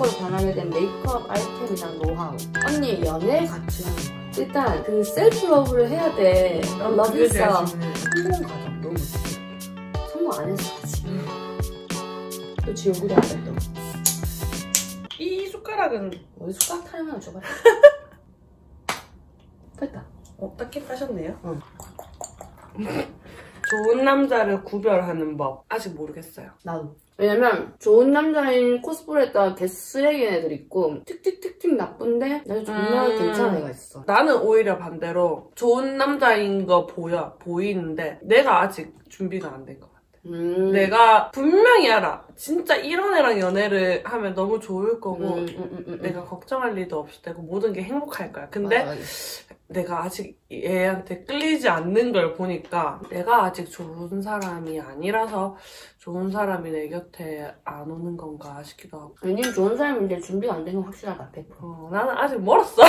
획기적으로 변하게 된 메이크업 아이템이나 노하우. 언니 연애 같이 하는 거예요. 일단 그 셀프 러브를 해야 돼. 러브 yourself. 성공 과정 너무 좋아. 성공 안 했어 아직. 또 지옥으로 안 했던. 이 숟가락은 어디 숟가락 타령하나 줘봐. 됐다. 딱히 따셨네요? 응. 좋은 남자를 구별하는 법 아직 모르겠어요. 나도. 왜냐면 좋은 남자인 코스프레 했다가 개쓰레기인 애들 있고 틱틱틱틱 나쁜데 나도 존나 괜찮은 애가 있어. 나는 오히려 반대로 좋은 남자인 거 보이는데 내가 아직 준비가 안 된 것 같아. 내가 분명히 알아. 진짜 이런 애랑 연애를 하면 너무 좋을 거고 내가 걱정할 일도 없을 테고 모든 게 행복할 거야. 근데 내가 아직 얘한테 끌리지 않는 걸 보니까 내가 아직 좋은 사람이 아니라서 좋은 사람이 내 곁에 안 오는 건가 싶기도 하고. 님 좋은 사람인데 준비가 안 된 건 확실하다. 100%. 나는 아직 멀었어.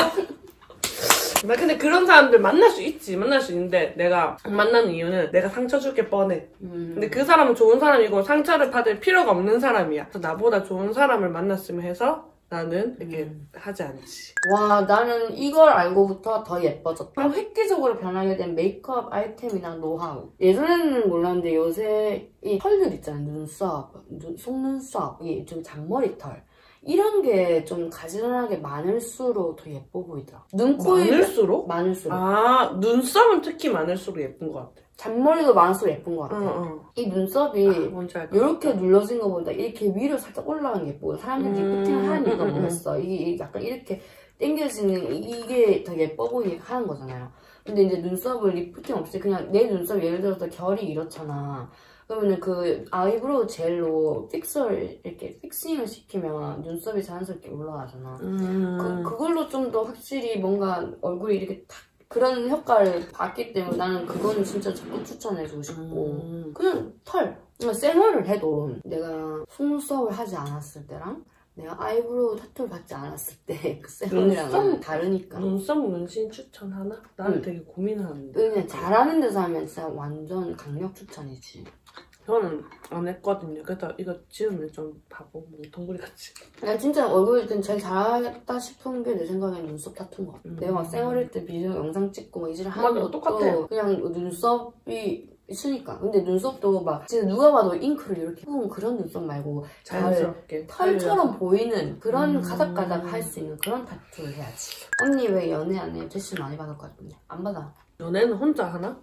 나 근데 그런 사람들 만날 수 있는데 내가 만나는 이유는 내가 상처 줄 게 뻔해. 근데 그 사람은 좋은 사람이고 상처를 받을 필요가 없는 사람이야. 그래서 나보다 좋은 사람을 만났으면 해서 나는 이렇게 하지 않지. 와, 나는 이걸 알고부터 더 예뻐졌다. 획기적으로 변하게 된 메이크업 아이템이나 노하우. 예전에는 몰랐는데 요새 이 털들 있잖아요. 눈썹, 속눈썹, 이 좀 잔머리털. 이런 게 좀 가지런하게 많을수록 더 예뻐 보이더라. 많을수록? 많을수록. 아, 눈썹은 특히 많을수록 예쁜 것 같아. 잔머리도 많을수록 예쁜 것 같아. 이 눈썹이 이렇게 눌러진 것보다 이렇게 위로 살짝 올라가는 게 예쁘고 사람들이 리프팅을 하는 이유가 뭐였어. 이게 약간 이렇게 당겨지는 이게 더 예뻐 보이게 하는 거잖아요. 근데 이제 눈썹을 리프팅 없이 그냥 내 눈썹 예를 들어서 결이 이렇잖아. 그러면은 그 아이브로우 젤로 이렇게 픽싱을 시키면 눈썹이 자연스럽게 올라가잖아. 그걸로 좀 더 확실히 뭔가 얼굴이 이렇게 탁 그런 효과를 봤기 때문에 나는 그거는 진짜 적극 추천해주고 싶고. 그냥 털. 쌩얼을 해도 내가 속눈썹을 하지 않았을 때랑 내가 아이브로우 타투를 받지 않았을 때 그 쌩얼이랑은 다르니까. 눈썹 문신 추천하나? 나는 되게 고민하는데. 그냥 잘하는 데서 하면 진짜 완전 강력 추천이지. 저는 안 했거든요. 그래서 이거 지우면 좀 바보, 뭉텅구리같이. 난 진짜 얼굴 제일 잘했다 싶은 게 내 생각엔 눈썹 타투인 것 같아. 내가 막 쌩얼일 때 비디오 영상 찍고 막 이질을 하는 것도 똑같아. 그냥 눈썹이 있으니까. 근데 눈썹도 막 진짜 누가 봐도 잉크를 이렇게 부은 그런 눈썹 말고 자연스럽게 털처럼 보이는 그런 가닥가닥 할 수 있는 그런 타투를 해야지. 언니 왜 연애 안 해요? 제시 많이 받을 것 같은데. 안 받아. 연애는 혼자 하나?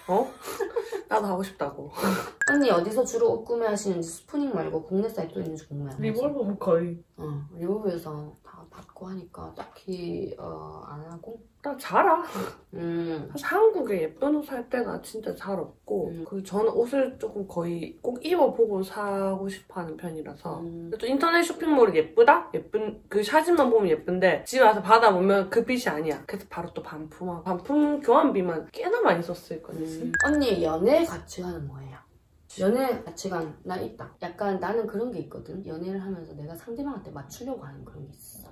나도 하고 싶다고. 언니 어디서 주로 옷 구매하시는지 스푸닝 말고 국내 사이트 또 있는지 궁금해요. 리볼버 거의. 리볼버에서 다 받고 하니까 딱히 안 하고. 나 잘 알아. 사실 한국에 예쁜 옷 살 때가 진짜 잘 없고 저는 옷을 조금 거의 꼭 입어보고 사고 싶어하는 편이라서 또 인터넷 쇼핑몰이 예쁘다? 그 사진만 보면 예쁜데 집에 와서 받아보면 그 빛이 아니야. 그래서 바로 또 반품하고 반품 교환비만 꽤나 많이 썼을 거지. 언니 연애 가치관은 뭐예요? 연애 가치관 나 있다. 약간 나는 그런 게 있거든. 연애를 하면서 내가 상대방한테 맞추려고 하는 그런 게 있어.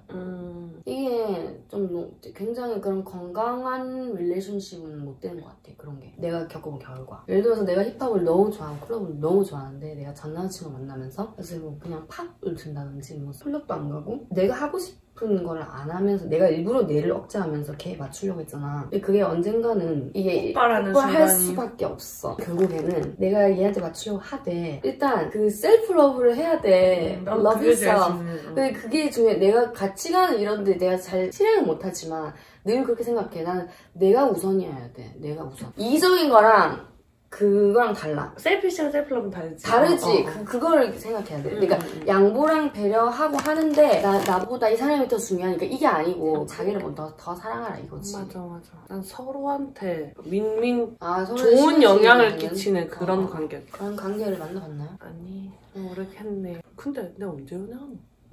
이게 좀 굉장히 그런 건강한 릴레이션십은 못 되는 것 같아. 그런 게 내가 겪어본 결과. 예를 들어서 내가 힙합을 너무 좋아하고 클럽을 너무 좋아하는데 내가 전 남자친구 만나면서 사실 뭐 그냥 팝을 든다든지 뭐 클럽도 안 가고 내가 하고 싶은 거를 안 하면서 내가 일부러 뇌를 억제하면서 걔 맞추려고 했잖아. 근데 그게 언젠가는 이게 할 수밖에 없어. 결국에는 내가 얘한테 맞추려고 하되 일단 그 셀프 러브를 해야 돼. 러브 yourself. 근데 그게 중요해. 내가 가치관은 이런데 내가 잘 실행은 못하지만 늘 그렇게 생각해. 나는 내가 우선이어야 돼. 내가 우선. 이기적인 거랑 그거랑 달라. 셀피시랑 셀프러브는 다르지. 다르지. 그걸 생각해야 돼. 그러니까 양보랑 배려하고 하는데 나보다 이 사람이 더 중요하니까 이게 아니고 자기를 더 사랑하라 이거지. 맞아. 난 서로한테 윈윈 서로 좋은 영향을 끼치는 그런 관계. 그런 관계를 만나봤나요? 아니 모르겠네. 근데 내가 언제 연애하노?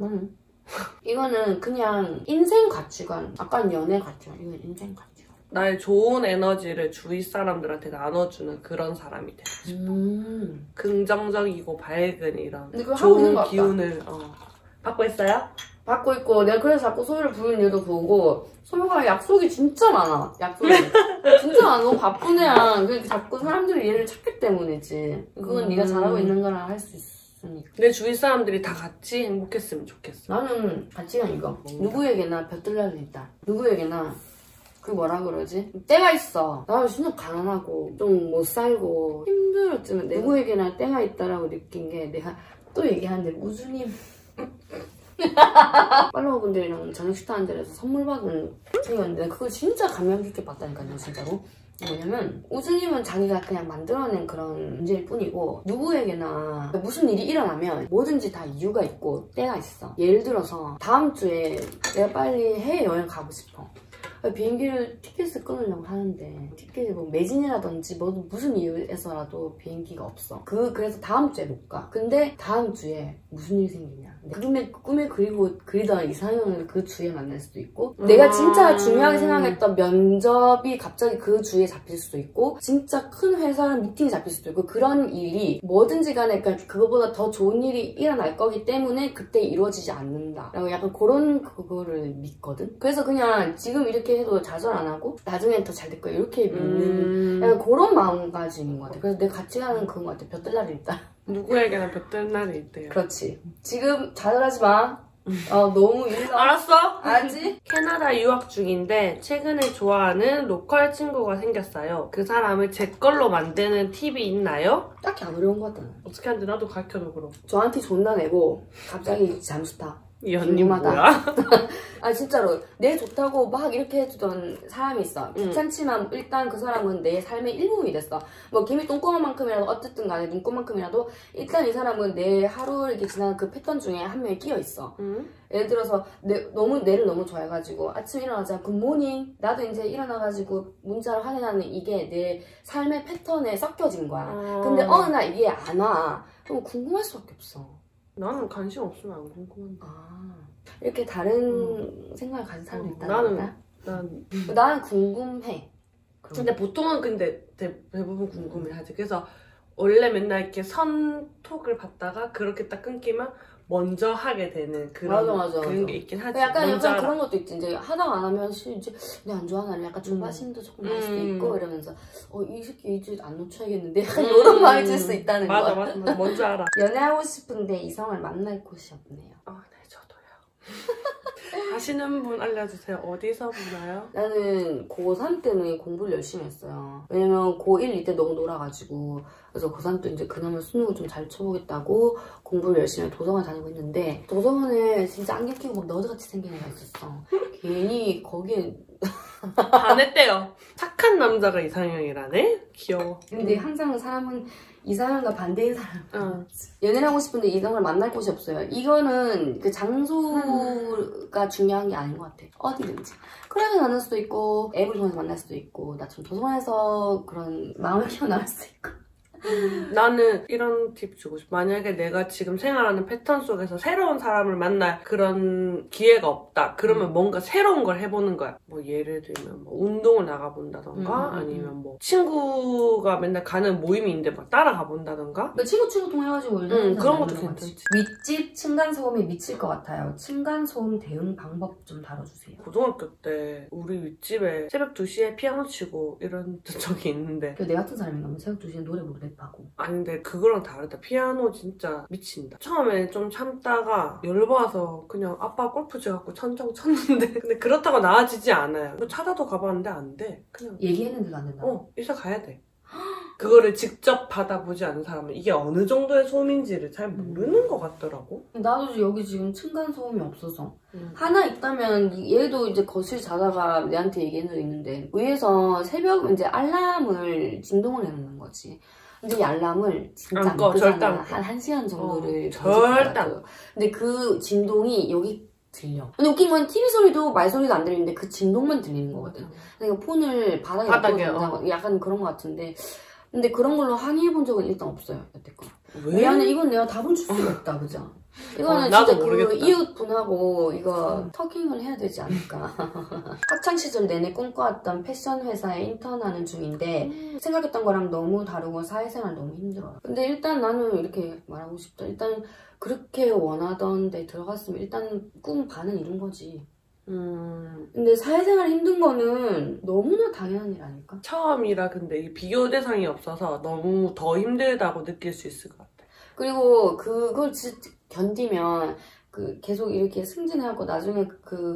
이거는 그냥 인생 가치관. 아까는 연애 가치관. 이건 인생 가치관. 나의 좋은 에너지를 주위 사람들한테 나눠주는 그런 사람이 되고 싶어. 긍정적이고 밝은 이런 좋은 기운을 받고 있어요? 받고 있고 내가 그래서 자꾸 소유를 부르는 이유도 그거고 소유가 약속이 진짜 많아. 약속이 진짜 많아. 너무 바쁜 애야. 그래서 자꾸 사람들이 얘를 찾기 때문이지. 그건 네가 잘하고 있는 거랑 할 수 있어. 없으니까. 내 주위 사람들이 다 같이 행복했으면 좋겠어. 나는 가치관 이거. 누구에게나 볕들 날이 있다. 누구에게나 그 뭐라 그러지? 때가 있어. 나는 진짜 가난하고 좀 못 살고 힘들었지만 누구에게나 때가 있다라고 느낀 게 내가 또 얘기하는데 우주님 팔로워분들이랑 저녁 식사한 자리에서 선물 받은 책이었는데 그걸 진짜 감명 깊게 봤다니까요 진짜로. 뭐냐면 우주님은 자기가 그냥 만들어낸 그런 문제일 뿐이고 누구에게나 무슨 일이 일어나면 뭐든지 다 이유가 있고 때가 있어. 예를 들어서 다음 주에 내가 빨리 해외여행 가고 싶어. 비행기를 티켓을 끊으려고 하는데 티켓이 뭐 매진이라든지 뭐 무슨 이유에서라도 비행기가 없어. 그래서 다음 주에 못 가. 근데 다음 주에 무슨 일이 생기냐. 꿈에 그리던 이상형을 그 주에 만날 수도 있고 내가 진짜 중요하게 생각했던 면접이 갑자기 그 주에 잡힐 수도 있고 진짜 큰 회사랑 미팅이 잡힐 수도 있고 그런 일이 뭐든지 간에 그러니까 그거보다 더 좋은 일이 일어날 거기 때문에 그때 이루어지지 않는다. 라고 약간 그런 그거를 믿거든. 그래서 그냥 지금 이렇게 해도 좌절 안 하고 나중엔 더 잘 될 거야 이렇게 믿는 약간 그런 마음가짐인 것 같아. 그래서 내 가치관은 그런 것 같아. 볕들 날이 있다. 누구에게나 볕들 날이 있대요. 그렇지. 지금 좌절하지 마. 너무 일러. 알았어? 알았지? 캐나다 유학 중인데 최근에 좋아하는 로컬 친구가 생겼어요. 그 사람을 제 걸로 만드는 팁이 있나요? 딱히 안 어려운 것 같아. 어떻게 하는지 나도 가르쳐줘 그럼. 저한테 존나 내고 갑자기 잠수 타. 이 언니 뭐야? 아 진짜로 내 좋다고 막 이렇게 해주던 사람이 있어. 귀찮지만 일단 그 사람은 내 삶의 일부분이 됐어. 뭐 김이 똥꼬만큼이라도 어쨌든 간에 눈꼬만큼이라도 일단 이 사람은 내 하루 이렇게 지난 그 패턴 중에 한 명이 끼어 있어. 예를 들어서 내를 너무 좋아해가지고 아침에 일어나자 굿모닝 나도 이제 일어나가지고 문자를 확인하는 이게 내 삶의 패턴에 섞여진 거야. 근데 어느 날 이게 안 와. 그럼 궁금할 수밖에 없어. 나는 관심 없으면 안 궁금한데. 이렇게 다른 생각을 가진 사람도 있다는 거야? 나는 궁금해. 근데 보통은 근데 대부분 궁금해하지. 그래서 원래 맨날 이렇게 선톡을 받다가 그렇게 딱 끊기면 먼저 하게 되는 그런 게 있긴 하지. 약간 그런 것도 있지. 이제 하다가 안 하면 이제 내가 안 좋아하는 약간 조바심도 조금 날 수도 있고 이러면서 이 새끼 이제 안 놓쳐야겠는데 약간 이런 마음이 들 수 있다는 거야. 맞아. 뭔지 알아. 연애하고 싶은데 이성을 만날 곳이 없네요. 네, 저도요. 아시는 분 알려주세요. 어디서 보나요? 나는 고3 때는 공부를 열심히 했어요. 왜냐면 고1 이때 너무 놀아가지고 그래서 고3 때 이제 그나마 수능을 좀 잘 쳐보겠다고 공부를 열심히 도서관 다니고 있는데 도서관에 진짜 안경 끼고 막 너드같이 생긴 애가 있었어. 괜히 거기에 반했대요. 착한 남자가 이상형이라네? 귀여워. 근데 항상 사람은 이상형과 반대인 사람. 연애를 하고 싶은데 이성을 만날 곳이 없어요. 이거는 그 장소가 중요한 게 아닌 것 같아. 어디든지. 클럽에서 만날 수도 있고 앱을 통해서 만날 수도 있고 나처럼 도서관에서 그런 마음을 키워나갈 수도 있고. 나는 이런 팁 주고 싶어. 만약에 내가 지금 생활하는 패턴 속에서 새로운 사람을 만날 그런 기회가 없다. 그러면 뭔가 새로운 걸 해보는 거야. 뭐 예를 들면 뭐 운동을 나가본다던가 아니면 뭐 친구가 맨날 가는 모임이 있는데 막 따라가 본다던가. 친구 통해가지고 그런 것도 괜찮지. 윗집 층간소음에 미칠 것 같아요. 층간소음 대응 방법 좀 다뤄주세요. 고등학교 때 우리 윗집에 새벽 2시에 피아노 치고 이런 적이 있는데 내 같은 사람인가 면 새벽 2시에 노래 부르고 랩하고. 아닌데 그거랑 다르다. 피아노 진짜 미친다. 처음에 좀 참다가 열받아서 그냥 아빠 골프채 갖고 천장 쳤는데 근데 그렇다고 나아지지 않아요. 찾아도 가봤는데 안 돼. 그냥 얘기했는데도 안 된다. 이사 가야 돼. 그거를 직접 받아보지 않은 사람은 이게 어느 정도의 소음인지를 잘 모르는 것 같더라고. 나도 여기 지금 층간소음이 없어서 하나 있다면 얘도 이제 거실 자다가 내한테 얘기한 적 있는데 위에서 새벽 이제 알람을 진동을 해놓는 거지. 근데 이 알람을 진짜 안 끄잖아. 한 1시간 정도를 절대 안. 근데 그 진동이 여기 들려. 근데 웃긴 건 TV 소리도 말소리도 안 들리는데 그 진동만 들리는 거거든. 그러니까 폰을 바닥에 놓고 약간 그런 거 같은데 근데 그런 걸로 항의해본 적은 일단 없어요. 여태껏. 왜? 미안해. 이건 내가 답을 줄 수가 없다. 그죠? 이거는 나도 진짜 모르겠다. 그 이웃분하고 이거 터킹을 해야 되지 않을까. 학창시절 내내 꿈꿔왔던 패션 회사에 인턴하는 중인데 생각했던 거랑 너무 다르고 사회생활 너무 힘들어요. 근데 일단 나는 이렇게 말하고 싶다. 일단 그렇게 원하던 데 들어갔으면 일단 꿈 반은 이룬 거지. 근데 사회생활 힘든 거는 너무나 당연한 일 아닐까? 처음이라 근데 비교 대상이 없어서 너무 더 힘들다고 느낄 수 있을 것 같아. 그리고 그걸 견디면 계속 이렇게 승진해갖고 나중에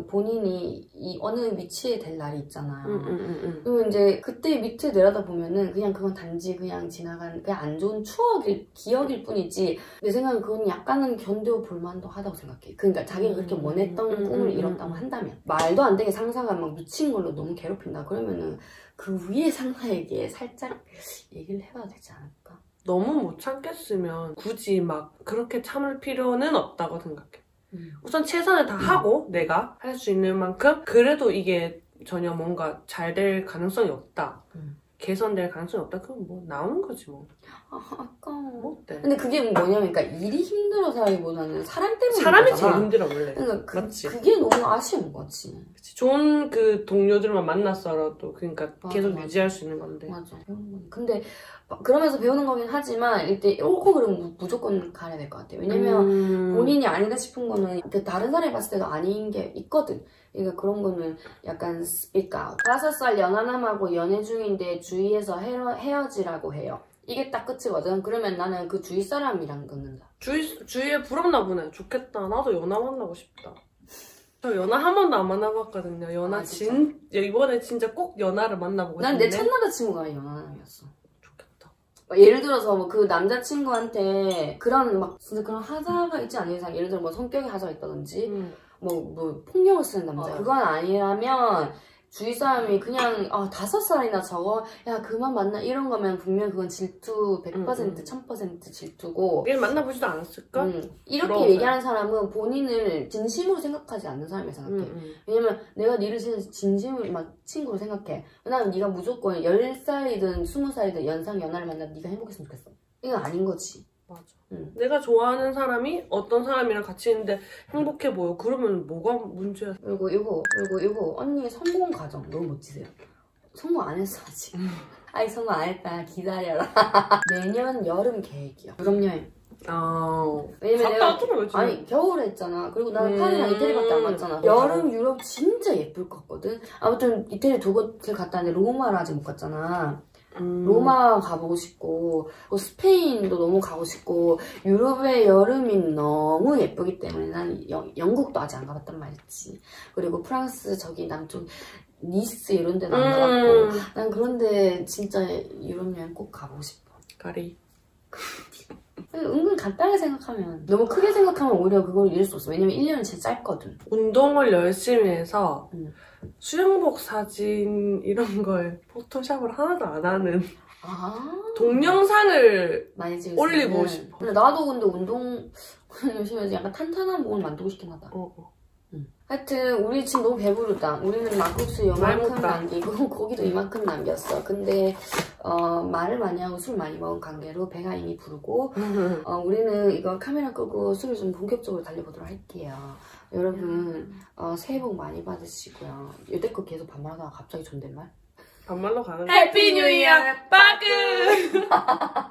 본인이 이 어느 위치에 될 날이 있잖아요. 그리고 이제 그때 밑에 내려다 보면은 그냥 그건 단지 그냥 지나간 그냥 안 좋은 기억일 뿐이지 내 생각엔 그건 약간은 견뎌볼 만도 하다고 생각해. 그러니까 자기가 그렇게 원했던 꿈을 이뤘다고 한다면 말도 안 되게 상사가 막 미친 걸로 너무 괴롭힌다 그러면은 그 위에 상사에게 살짝 얘기를 해봐도 되지 않을까? 너무 못 참겠으면 굳이 막 그렇게 참을 필요는 없다고 생각해. 우선 최선을 다 하고 내가 할 수 있는 만큼 그래도 이게 전혀 뭔가 잘 될 가능성이 없다. 개선될 가능성이 없다. 그럼 뭐 나오는 거지 뭐. 아까워. 뭐 어때? 근데 그게 뭐냐면 그러니까 일이 힘들어서라기보다는 사람 때문에 사람이 제일 힘들어 원래. 그러니까 맞지? 그게 너무 아쉬운 거지. 그치. 좋은 동료들만 만났어도 그러니까 계속 맞아. 유지할 수 있는 건데. 맞아. 근데 그러면서 배우는 거긴 하지만 일단 옳고 그르면 무조건 가야 될 것 같아요. 왜냐면 본인이 아니다 싶은 거는 다른 사람이 봤을 때도 아닌 게 있거든. 그러니까 그런 거는 약간 speak out. 5살 연하남하고 연애 중인데 주위에서 헤어지라고 해요. 이게 딱 끝이거든. 그러면 나는 그 주위 사람이랑 끊는다. 주위에 부럽나 보네. 좋겠다. 나도 연하 만나고 싶다. 저 연하 한 번도 안 만나봤거든요. 연하 이번에 진짜 꼭 연하를 만나보고 싶네. 난 내 첫 남자친구가 연하남이었어. 좋겠다. 예를 들어서 뭐 그 남자친구한테 진짜 그런 하자가 있지 않는 이상 예를 들어 뭐 성격에 하자가 있다든지 뭐 폭력을 쓰는 남자 그건 아니라면 주위 사람이 그냥 5살이나 적어 야 그만 만나 이런 거면 분명 그건 질투 100% 1000% 질투고 얘를 만나보지도 않았을까? 이렇게 부러워서요. 얘기하는 사람은 본인을 진심으로 생각하지 않는 사람이라 생각해. 왜냐면 내가 니를 진심으로 막 친구로 생각해. 왜냐면 네가 무조건 10살이든 20살이든 연하를 만나도 네가 행복했으면 좋겠어. 이건 아닌 거지. 맞아. 내가 좋아하는 사람이 어떤 사람이랑 같이 있는데 행복해 보여. 그러면 뭐가 문제야? 그리고 이거 언니의 성공 과정 너무 멋지세요. 성공 안 했어 아직. 아니 성공 안 했다. 기다려라. 내년 여름 계획이요. 유럽 여행. 왜냐면 내가 아니 겨울에 했잖아. 그리고 나는 파리랑 이태리밖에 안 갔잖아. 여름 유럽 진짜 예쁠 것 같거든. 아무튼 이태리 2곳을 갔다 왔는데 로마를 아직 못 갔잖아. 로마 가보고 싶고 스페인도 너무 가고 싶고 유럽의 여름이 너무 예쁘기 때문에 난 영국도 아직 안 가봤단 말이지. 그리고 프랑스 저기 남쪽 니스 이런 데는 안 가봤고 난 그런데 진짜 유럽 여행 꼭 가보고 싶어. 가리. 은근 간단하게 생각하면 너무 크게 생각하면 오히려 그걸 이룰 수 없어. 왜냐면 1년은 진짜 짧거든. 운동을 열심히 해서 수영복 사진 이런 걸 포토샵을 하나도 안 하는 동영상을 많이 올리고 싶어. 근데 나도 근데 운동 열심히 해서 약간 탄탄한 몸을 만들고 싶긴 하다. 하여튼 우리 지금 너무 배부르다. 우리는 막국수 요만큼 남기고 고기도 이만큼 남겼어. 근데 말을 많이 하고 술 많이 먹은 관계로 배가 이미 부르고 우리는 이거 카메라 끄고 술을 좀 본격적으로 달려보도록 할게요. 여러분 새해 복 많이 받으시고요. 여태껏 계속 반말하다가 갑자기 존댓말? 반말로 가는 해피 뉴 이어 빠그